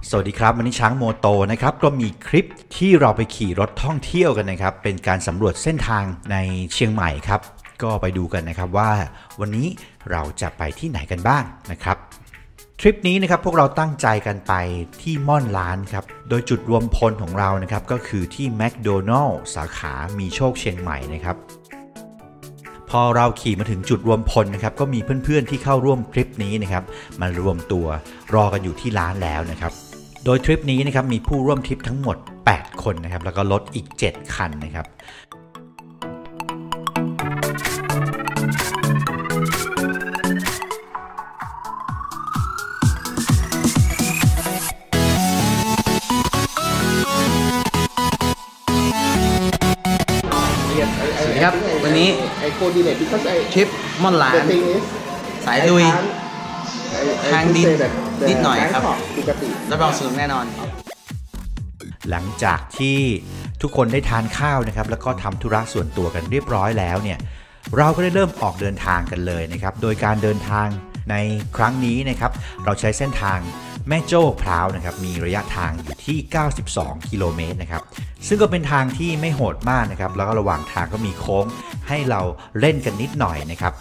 สวัสดีครับวันนี้ช้างโมโตนะครับก็มีคลิปที่เราไปขี่รถท่องเที่ยวกันนะครับเป็นการสำรวจเส้นทางในเชียงใหม่ครับก็ไปดูกันนะครับว่าวันนี้เราจะไปที่ไหนกันบ้างนะครับทริปนี้นะครับพวกเราตั้งใจกันไปที่ม่อนล้านครับโดยจุดรวมพลของเรานะครับก็คือที่แมคโดนัลล์สาขามีโชคเชียงใหม่นะครับพอเราขี่มาถึงจุดรวมพลนะครับก็มีเพื่อนๆที่เข้าร่วมทริปนี้นะครับมารวมตัวรอกันอยู่ที่ร้านแล้วนะครับโดยทริปนี้นะครับมีผู้ร่วมทริปทั้งหมด8คนนะครับแล้วก็รถอีก7คันนะครับสวัสดีครับวันนี้ทริปม่อนล้านสายลุยทางดินนิดหน่อยครับรับรองสนุกแน่นอนหลังจากที่ทุกคนได้ทานข้าวนะครับแล้วก็ทำธุระส่วนตัวกันเรียบร้อยแล้วเนี่ยเราก็ได้เริ่มออกเดินทางกันเลยนะครับโดยการเดินทางในครั้งนี้นะครับเราใช้เส้นทางแม่โจ้พร้าวนะครับมีระยะทางอยู่ที่92กิโลเมตรนะครับซึ่งก็เป็นทางที่ไม่โหดมากนะครับแล้วก็ระหว่างทางก็มีโค้งให้เราเล่นกันนิดหน่อยนะครับ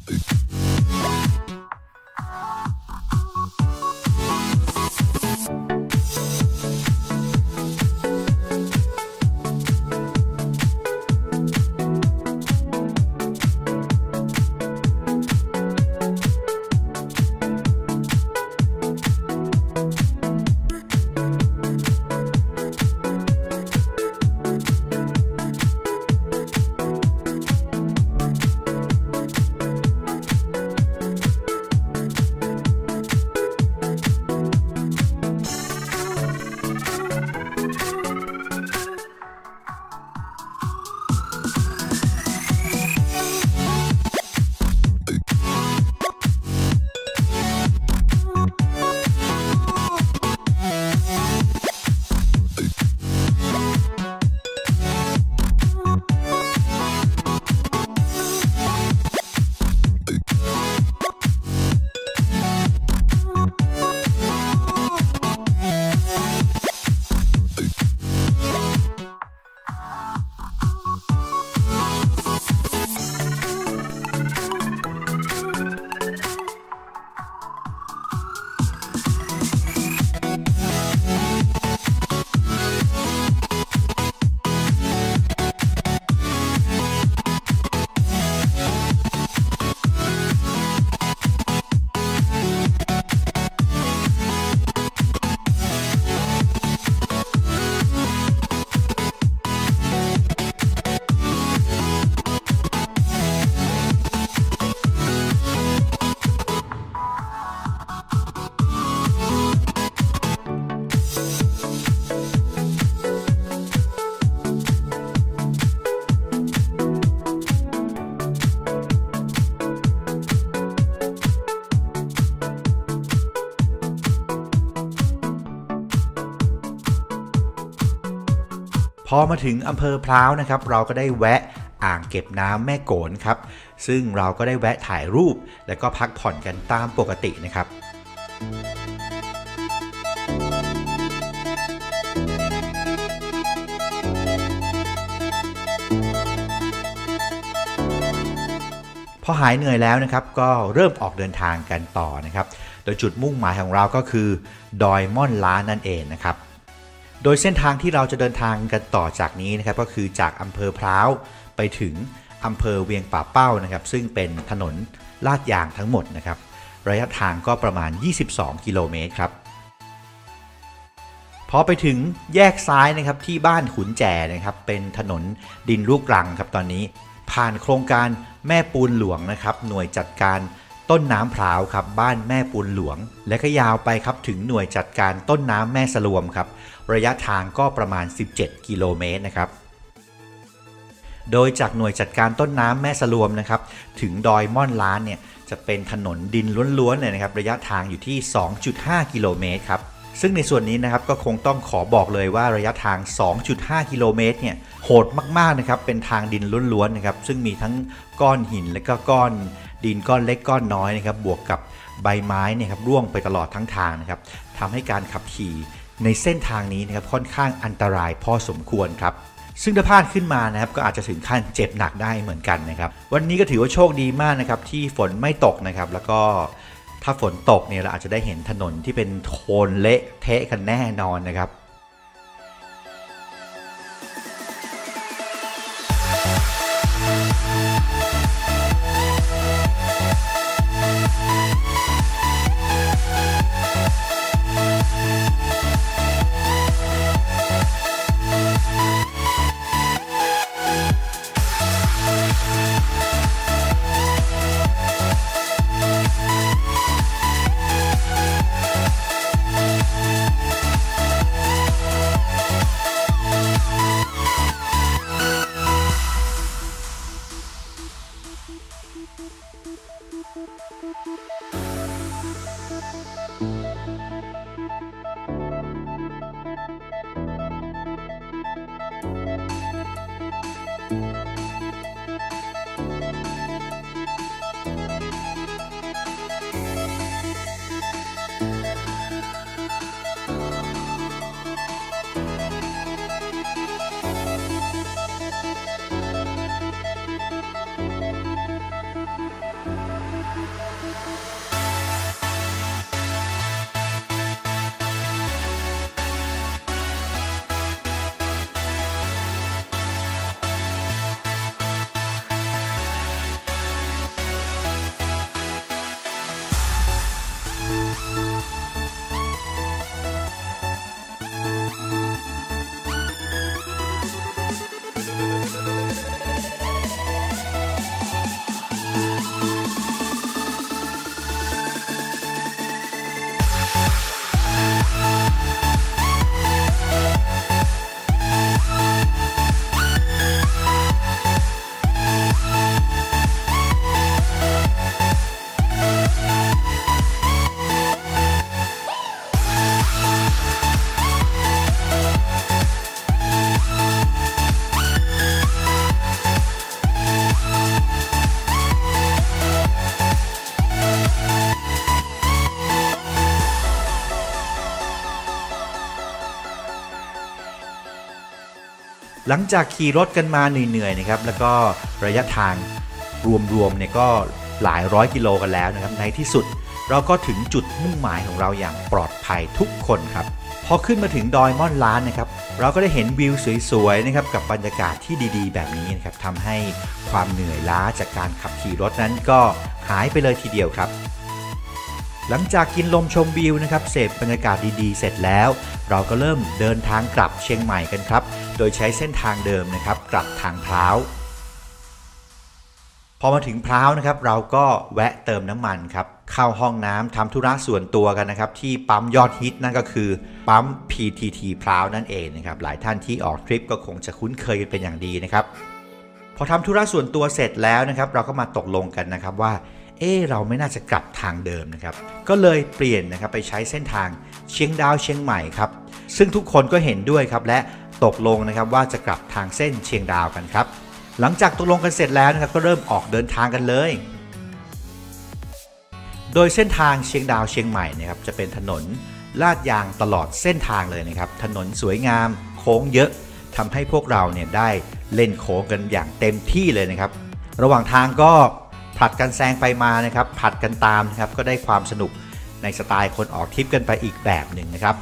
พอมาถึงอำเภอพร้าวนะครับเราก็ได้แวะอ่างเก็บน้ำแม่โกนครับซึ่งเราก็ได้แวะถ่ายรูปและก็พักผ่อนกันตามปกตินะครับพอหายเหนื่อยแล้วนะครับก็เริ่มออกเดินทางกันต่อนะครับโดยจุดมุ่งหมายของเราก็คือดอยม่อนล้านนั่นเองนะครับโดยเส้นทางที่เราจะเดินทางกันต่อจากนี้นะครับก็คือจากอำเภอพร้าวไปถึงอำเภอเวียงป่าเป้านะครับซึ่งเป็นถนนลาดยางทั้งหมดนะครับระยะทางก็ประมาณ22กิโลเมตรครับพอไปถึงแยกซ้ายนะครับที่บ้านขุนแจนะครับเป็นถนนดินลูกรังครับตอนนี้ผ่านโครงการแม่ปูนหลวงนะครับหน่วยจัดการต้นน้ำพร้าวครับบ้านแม่ปูนหลวงและก็ยาวไปครับถึงหน่วยจัดการต้นน้ำแม่สลวมครับระยะทางก็ประมาณ17กิโลเมตรนะครับโดยจากหน่วยจัดการต้นน้ำแม่สลวมนะครับถึงดอยม่อนล้านเนี่ยจะเป็นถนนดินล้วนๆเลยนะครับระยะทางอยู่ที่ 2.5 กิโลเมตรครับ ซึ่งในส่วนนี้นะครับก็คงต้องขอบอกเลยว่าระยะทาง 2.5 กิโลเมตรเนี่ยโหดมากๆนะครับเป็นทางดินล้วนๆนะครับซึ่งมีทั้งก้อนหินและก็ก้อนดินก้อนเล็กก้อนน้อยนะครับบวกกับใบไม้เนี่ยครับร่วงไปตลอดทั้งทางนะครับทำให้การขับขี่ในเส้นทางนี้นะครับค่อนข้างอันตรายพอสมควรครับซึ่งถ้าพลาดขึ้นมานะครับก็อาจจะถึงขั้นเจ็บหนักได้เหมือนกันนะครับวันนี้ก็ถือว่าโชคดีมากนะครับที่ฝนไม่ตกนะครับแล้วก็ถ้าฝนตกเนี่ยเราอาจจะได้เห็นถนนที่เป็นโคลนเละเทะกันแน่นอนนะครับหลังจากขี่รถกันมาเหนื่อยๆนะครับแล้วก็ระยะทางรวมๆเนี่ยก็หลายร้อยกิโลกันแล้วนะครับในที่สุดเราก็ถึงจุดมุ่งหมายของเราอย่างปลอดภัยทุกคนครับพอขึ้นมาถึงดอยม่อนล้านนะครับเราก็ได้เห็นวิวสวยๆนะครับกับบรรยากาศที่ดีๆแบบนี้นะครับทำให้ความเหนื่อยล้าจากการขับขี่รถนั้นก็หายไปเลยทีเดียวครับหลังจากกินลมชมวิวนะครับเสพบรรยากาศดีๆเสร็จแล้วเราก็เริ่มเดินทางกลับเชียงใหม่กันครับโดยใช้เส้นทางเดิมนะครับกลับทางพร้าวพอมาถึงพร้าวนะครับเราก็แวะเติมน้ำมันครับเข้าห้องน้ำทำธุระส่วนตัวกันนะครับที่ปั๊มยอดฮิตนั่นก็คือปั๊ม PTT พร้าวนั่นเองนะครับหลายท่านที่ออกทริปก็คงจะคุ้นเคยกันเป็นอย่างดีนะครับพอทำธุระส่วนตัวเสร็จแล้วนะครับเราก็มาตกลงกันนะครับว่าเราไม่น่าจะกลับทางเดิมนะครับก็เลยเปลี่ยนนะครับไปใช้เส้นทางเชียงดาวเชียงใหม่ครับซึ่งทุกคนก็เห็นด้วยครับและตกลงนะครับว่าจะกลับทางเส้นเชียงดาวกันครับหลังจากตกลงกันเสร็จแล้วนะครับก็เริ่มออกเดินทางกันเลยโดยเส้นทางเชียงดาวเชียงใหม่นะครับจะเป็นถนนลาดยางตลอดเส้นทางเลยนะครับถนนสวยงามโค้งเยอะทำให้พวกเราเนี่ยได้เล่นโค้งกันอย่างเต็มที่เลยนะครับระหว่างทางก็ผลัดกันแซงไปมานะครับผลัดกันตามนะครับก็ได้ความสนุกในสไตล์คนออกทริปกันไปอีกแบบหนึ่งนะครับ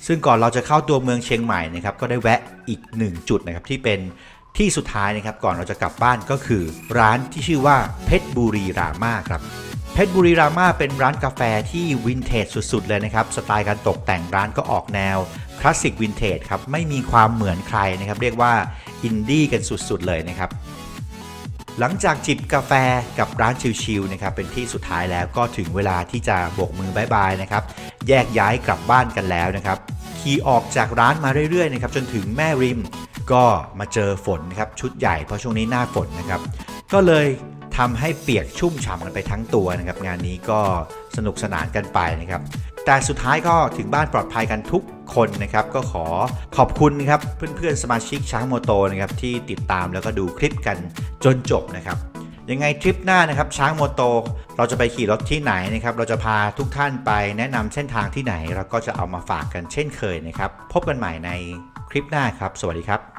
ซึ่งก่อนเราจะเข้าตัวเมืองเชียงใหม่นะครับก็ได้แวะอีก1จุดนะครับที่เป็นที่สุดท้ายนะครับก่อนเราจะกลับบ้านก็คือร้านที่ชื่อว่าเพชรบุรีราม่าครับเพชรบุรีราม่าเป็นร้านกาแฟที่วินเทจสุดๆเลยนะครับสไตล์การตกแต่งร้านก็ออกแนวคลาสสิกวินเทจครับไม่มีความเหมือนใครนะครับเรียกว่าอินดี้กันสุดๆเลยนะครับหลังจากจิบกาแฟกับร้านชิลๆนะครับเป็นที่สุดท้ายแล้วก็ถึงเวลาที่จะโบกมือบายบายนะครับแยกย้ายกลับบ้านกันแล้วนะครับขี่ออกจากร้านมาเรื่อยๆนะครับจนถึงแม่ริมก็มาเจอฝนนะครับชุดใหญ่เพราะช่วงนี้หน้าฝนนะครับก็เลยทำให้เปียกชุ่มฉ่ำกันไปทั้งตัวนะครับงานนี้ก็สนุกสนานกันไปนะครับแต่สุดท้ายก็ถึงบ้านปลอดภัยกันทุกคนนะครับก็ขอขอบคุณนะครับเพื่อนๆสมาชิกช้างโมโตนะครับที่ติดตามแล้วก็ดูคลิปกันจนจบนะครับยังไงทริปหน้านะครับช้างโมโตเราจะไปขี่รถที่ไหนนะครับเราจะพาทุกท่านไปแนะนำเส้นทางที่ไหนเราก็จะเอามาฝากกันเช่นเคยนะครับพบกันใหม่ในคลิปหน้าครับสวัสดีครับ